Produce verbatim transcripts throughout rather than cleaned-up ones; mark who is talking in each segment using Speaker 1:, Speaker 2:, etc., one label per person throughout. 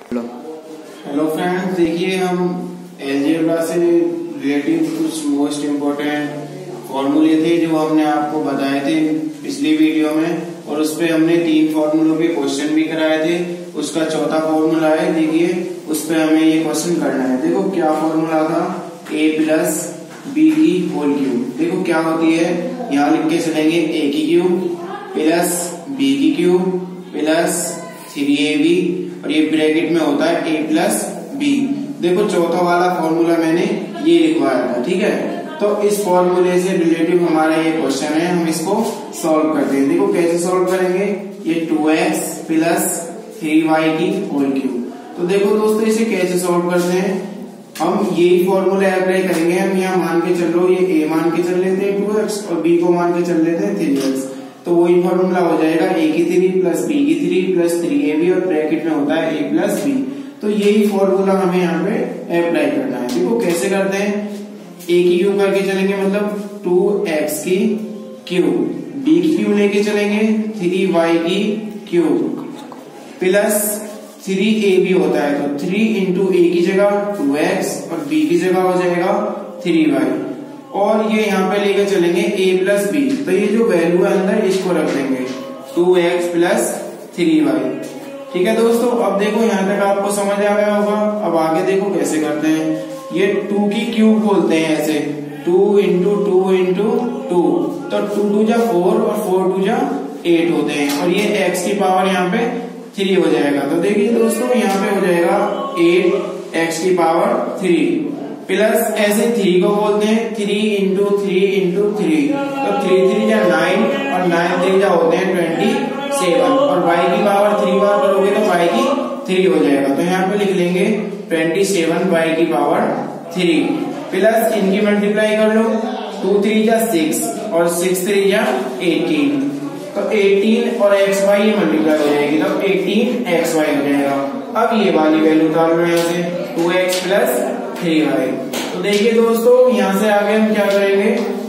Speaker 1: Hello friends, देखिए हम algebra से रिलेटिव कुछ मोस्ट इम्पोर्टेंट फॉर्मूले थे जो हमने आपको बताए थे पिछली वीडियो में, और उस पे हमने तीन फॉर्मूलों के क्वेश्चन भी कराए थे। उसका चौथा फॉर्मूला है, देखिए उस पे हमें ये क्वेश्चन करना है। देखो क्या फॉर्मूला था, ए प्लस बी की होल क्यूब। देखो क्या होती है, यहाँ लिख के चलेंगे ए की क्यूब प्लस बी की cube plus three A B, और ये ब्रैकेट में होता है ए प्लस बी। देखो चौथा वाला फॉर्मूला मैंने ये लिखवाया था, ठीक है। तो इस फॉर्मूले से रिलेटिव हमारा ये क्वेश्चन है, हम इसको सॉल्व करते हैं। देखो कैसे सॉल्व करेंगे, ये two X plus three Y की होल क्यूब। तो देखो दोस्तों इसे कैसे सॉल्व करते हैं, हम यही फॉर्मूला अप्लाई करेंगे। हम यहाँ मान के चल लो, ये ए मान के चल लेते हैं टू एक्स और बी को मान के चल लेते हैं थ्री एक्स। तो वही फॉर्मूला हो जाएगा ए की थ्री प्लस बी की three plus three A B, और ब्रैकेट में होता है ए प्लस बी। तो यही फॉर्मूला हमें यहाँ पे अप्लाई करना है। देखो कैसे करते हैं, ए की क्यूब करके चलेंगे, मतलब टू एक्स की क्यूब, बी की क्यूब लेके चलेंगे थ्री वाई की cube plus three A B होता है, तो थ्री इंटू ए की जगह टू एक्स और बी की जगह हो जाएगा थ्री वाई, और ये यहाँ पे लेकर चलेंगे a प्लस बी। तो ये जो वैल्यू है अंदर इसको रख देंगे two X plus three Y. ठीक है दोस्तों, अब देखो यहाँ तक आपको समझ आ गया होगा। अब आगे देखो कैसे करते हैं, ये टू की क्यूब बोलते हैं ऐसे, two into two into two, तो टू टू जा फोर और फोर टू जा एट होते हैं, और ये x की पावर यहाँ पे थ्री हो जाएगा। तो देखिए दोस्तों यहाँ पे हो जाएगा एट एक्स की पावर थ्री प्लस ऐसे थ्री को बोलते हैं three into three into three, तो थ्री थ्री जा नाइन और नाइन थ्री जा होते हैं ट्वेंटी सेवन, और y की पावर थ्री बार करोगे तो y की थ्री हो जाएगा। तो यहाँ पे लिख लेंगे ट्वेंटी सेवन y की पावर थ्री प्लस इनकी मल्टीप्लाई कर लो, टू थ्री जा सिक्स और सिक्स थ्री जा एटीन, तो एटीन और एक्स वाई मल्टीप्लाई हो जाएगी, तो एटीन एक्स वाई हो जाएगा। अब ये वाली वैल्यू डाल रहे हैं यहाँ से two X plus three Y. तो देखिए दोस्तों यहाँ से आगे हम क्या करेंगे,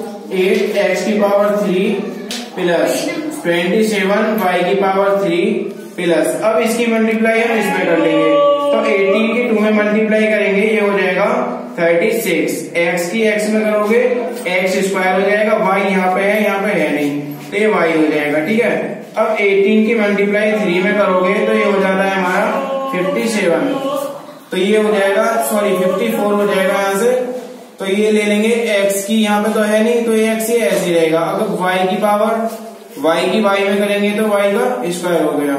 Speaker 1: एट एक्स की power three plus twenty seven Y की पावर थ्री प्लस, अब इसकी मल्टीप्लाई हम इसमें कर लेंगे, तो एटीन की टू में मल्टीप्लाई करेंगे, ये हो जाएगा थर्टी सिक्स। एक्स की एक्स में करोगे एक्स स्क्वायर हो जाएगा, वाई यहाँ पे है यहाँ पे है नहीं, तो ये वाई हो जाएगा। ठीक है, अब एटीन की मल्टीप्लाई थ्री में करोगे तो ये हो जाता है हमारा फिफ्टी सेवन, तो ये हो जाएगा सॉरी फिफ्टी फोर हो जाएगा यहाँ से। तो ये ले लेंगे, x की यहाँ पे तो है नहीं, तो ये x ये ऐसे ही रहेगा। अगर y की पावर y की y में करेंगे तो y का स्क्वायर हो गया।